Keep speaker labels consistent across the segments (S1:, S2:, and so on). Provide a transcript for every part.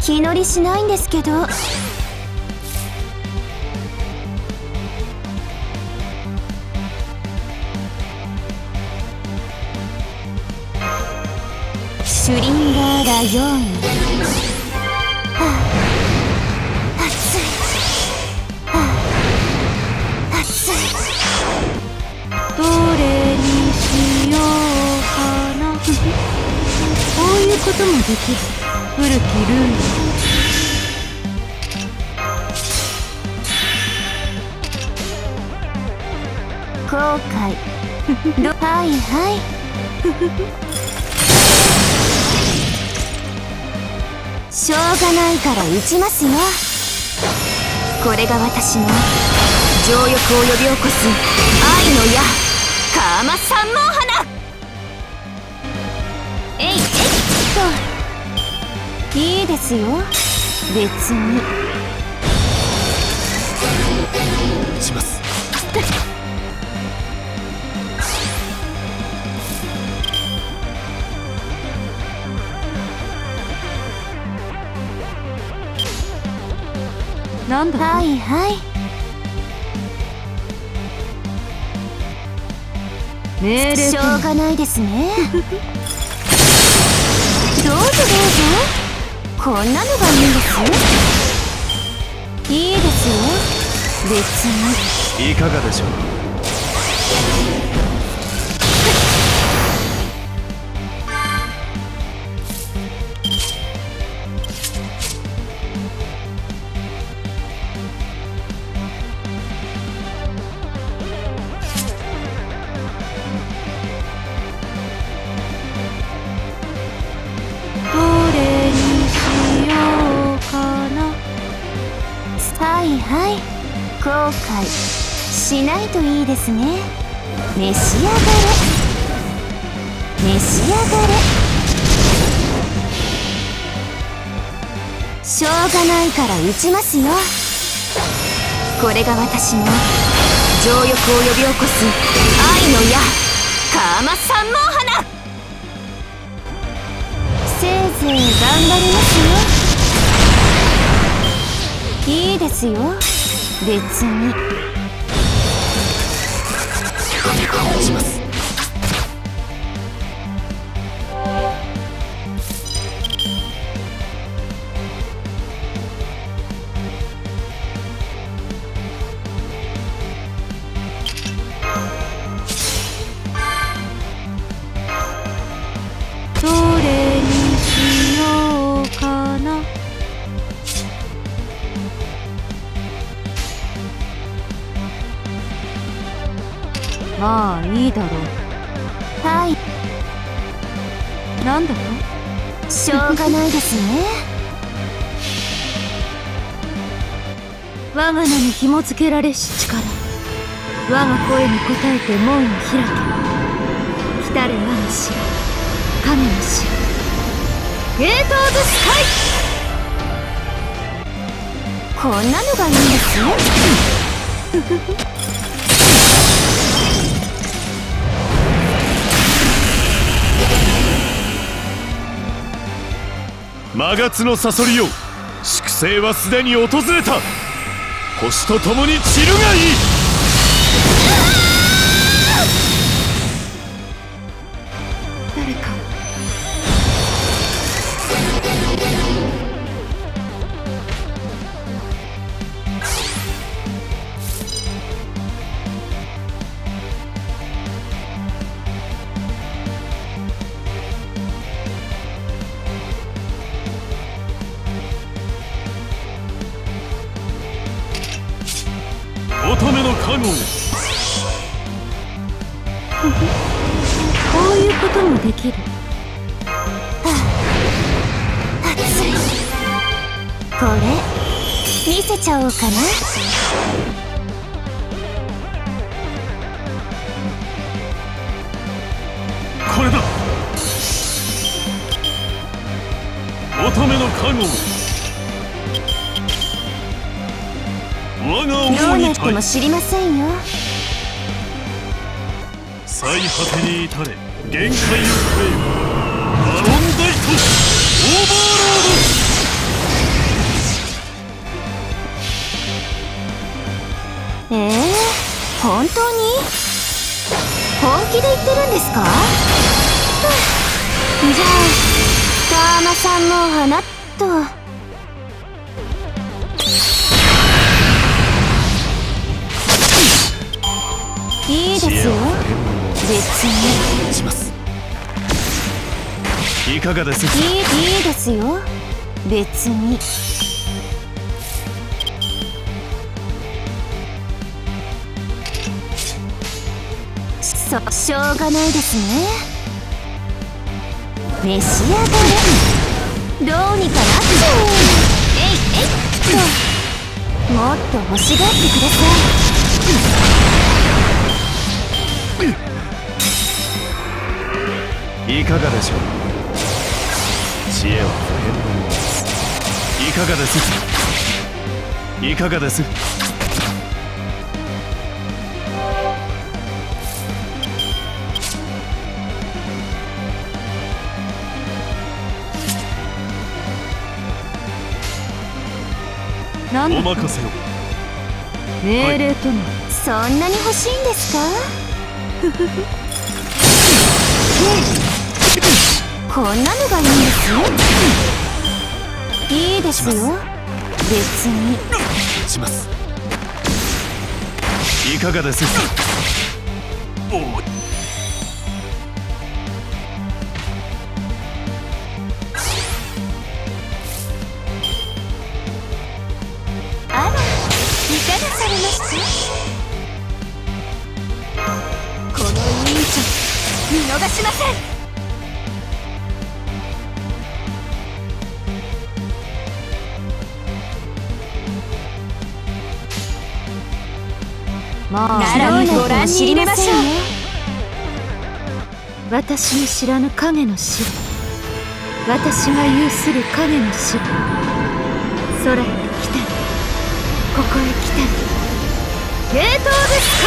S1: 気乗りしないんですけど。シュリンガーラ4位。熱い。熱い。
S2: どれにしようかな。こういうこともできる古きルー
S1: ル。後悔。はいはい。しょうがないから撃ちますよ。これが私の情欲を呼び起こす愛の矢、カーマ三毛花。えいえいっと。いいですよ、別に。
S3: します。
S2: なんだ。
S1: はいはい。
S2: 命令。
S1: しょうがないですね。どうぞどうぞ。こんなのがいいんです。いいですよ、別に。
S3: いかがでしょう。
S1: はいはい、後悔しないといいですね。召し上がれ、召し上がれ。しょうがないから撃ちますよ。これが私の情欲を呼び起こす愛の矢、カーマ三毛花。せいぜい頑張りますよ。いいですよ、別に。
S3: します。
S2: どれにしようかな。まあいいだろう。
S1: はい。
S2: なんだと。
S1: しょうがないですね。
S2: 我が名に紐付けられし力、我が声に応えて門を開け。来たれ我が城、神の城、ゲートオブスカイ。
S1: こんなのがいいんですよ。
S3: 魔月のサソリよ、粛清はすでに訪れた。星と共に散るがいい。
S2: 誰か。
S3: 乙女の加護。
S2: こういうこともできる。
S1: 熱い。これ見せちゃおうかな。
S3: これだ。乙女の加護。我が
S1: どう
S3: 王に
S1: なっても知りませんよ。
S3: 最果てに至れ、限界を超えよ。バロンダイトオーバーロード。
S1: 当に本気で言ってるんですか？じゃあターマさんも花と。いいですよ、別に
S3: します。いかがです？
S1: いいですよ、別に。しょうがないですね。召し上がれ。どうにかなっちゃう。えいともっと欲しがってくださ
S3: い。いかがでしょう。知恵は不変のものです。いかがです？いかがです？
S2: なんだ
S3: お任せを。
S2: 命令とも、
S1: そんなに欲しいんですか？こんなのがいいんですよ。いいですよ、別に。
S3: します。いかがです？
S1: あら、いかがされました？この委員長、見逃しません。
S2: まあ
S1: ならご覧に入れましょう。
S2: 私の知らぬ影の城、私が有する影の城。空へ来たり、ここへ来たり、ゲートオブス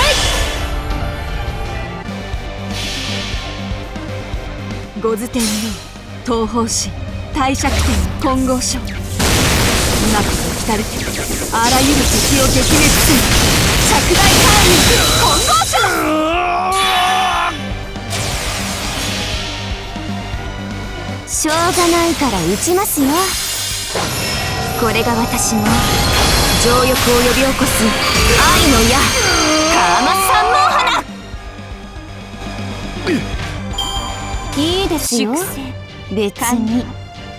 S2: カイ。
S4: 五頭天皇、東方神、帝釈天金剛書。今こそ来たるてあらゆる敵を撃滅する着大会議金剛書。
S1: しょうがないから撃ちますよ。これが私の情欲を呼び起こす愛の矢、カーマ三毛花。いいですよ、別に。